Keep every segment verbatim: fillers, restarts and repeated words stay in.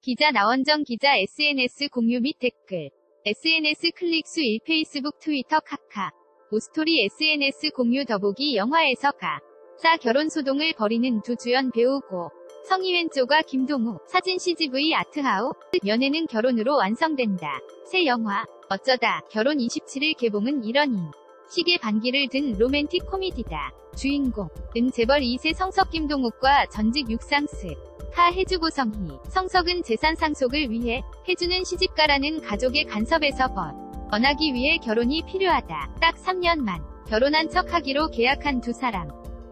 기자 나원정 기자 에스엔에스 공유 및 댓글. 에스엔에스 클릭수 일 페이스북 트위터 카카. 오스토리 에스엔에스 공유 더보기 영화에서 가. 사 결혼 소동을 벌이는 두 주연 배우고. 성희웬조가 김동우. 사진 씨지브이 아트하우. 연애는 결혼으로 완성된다. 새 영화. 어쩌다 결혼 이십칠일 개봉은 일원인. 시계 반기를 든 로맨틱 코미디다. 주인공. 은 재벌 이 세 성석 김동욱과 전직 육상스. 하 해주고 성희. 성석은 재산 상속을 위해 해주는 시집가라는 가족의 간섭에서 벗어나기 위해 결혼이 필요하다. 딱 삼 년만 결혼한 척하기로 계약한 두 사람.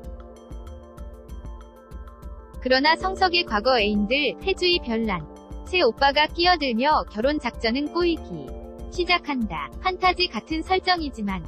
그러나 성석의 과거 애인들 해주의 별난. 새 오빠가 끼어들며 결혼 작전은 꼬이기 시작한다. 판타지 같은 설정이지만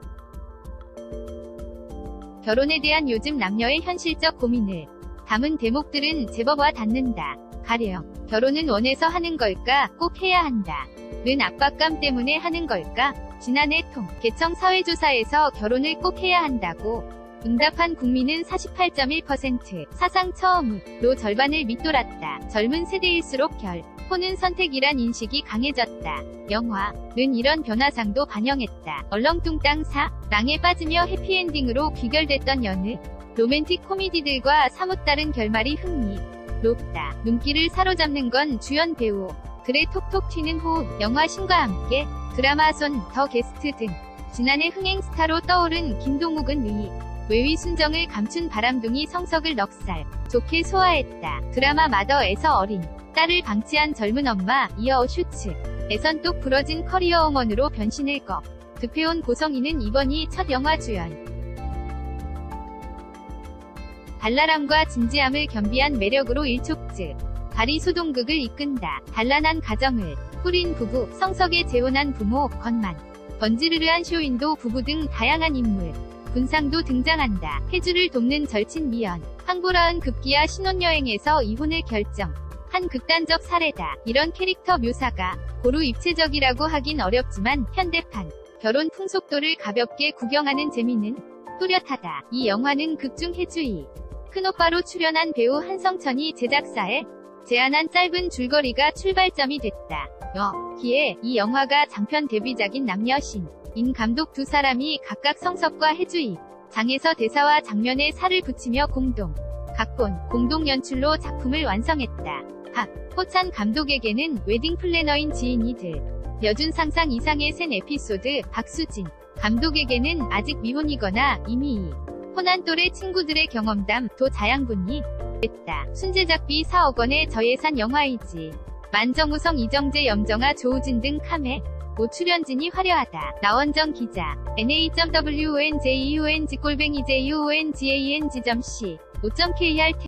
결혼에 대한 요즘 남녀의 현실적 고민을 담은 대목들은 제법 와 닿는다. 가령 결혼은 원해서 하는 걸까? 꼭 해야 한다. 는 압박감 때문에 하는 걸까? 지난해 통 개청 사회조사에서 결혼을 꼭 해야 한다고 응답한 국민은 사십팔 점 일 퍼센트, 사상 처음으로 절반을 밑돌았다. 젊은 세대일수록 결혼은 선택이란 인식이 강해졌다. 영화는 이런 변화상도 반영했다. 얼렁뚱땅 사랑에 빠지며 해피엔딩으로 귀결됐던 여느 로맨틱 코미디들과 사뭇 다른 결말이 흥미롭다. 눈길을 사로잡는 건 주연 배우 들의 톡톡 튀는 호흡. 영화 신과 함께 드라마 손, 더 게스트 등 지난해 흥행 스타로 떠오른 김동욱은 위 외위 순정을 감춘 바람둥이 성석을 넉살 좋게 소화했다. 드라마 마더에서 어린 딸을 방치한 젊은 엄마, 이어 슈츠에선 똑 부러진 커리어우먼으로 변신을 거듭해온 고성희는 이번이 첫 영화 주연. 발랄함과 진지함을 겸비한 매력으로 일촉즉 발이 소동극을 이끈다. 단란한 가정을 꾸린 부부, 성석의 재혼한 부모, 건만, 번지르르한 쇼윈도 부부 등 다양한 인물, 군상도 등장한다. 해주를 돕는 절친 미연, 황보라은 급기야 신혼여행에서 이혼을 결정. 한 극단적 사례다. 이런 캐릭터 묘사가 고루 입체적이라고 하긴 어렵지만 현대판 결혼 풍속도를 가볍게 구경하는 재미는 뚜렷하다. 이 영화는 극중 해주이 큰오빠로 출연한 배우 한성천이 제작사에 제안한 짧은 줄거리가 출발점이 됐다. 여기에 이 영화가 장편 데뷔작인 남녀 신인 감독 두 사람이 각각 성석과 해주이 장에서 대사와 장면에 살을 붙이며 공동 각본, 공동 연출로 작품을 완성했다. 박 호찬 감독에게는 웨딩 플래너인 지인이 들 여준 상상 이상의 센 에피소드, 박수진 감독에게는 아직 미혼이거나 이미 혼한 또래 친구들의 경험담, 도 자양분이 됐다. 순제작비 사억 원의 저예산 영화이지. 만정우성, 이정재, 염정아, 조우진 등 카메 오 출연진이 화려하다. 나원정 기자. 엔에이 점 더블유엔제이유엔지 골뱅이 제이오엔지에이엔지 점 씨 오 점 케이알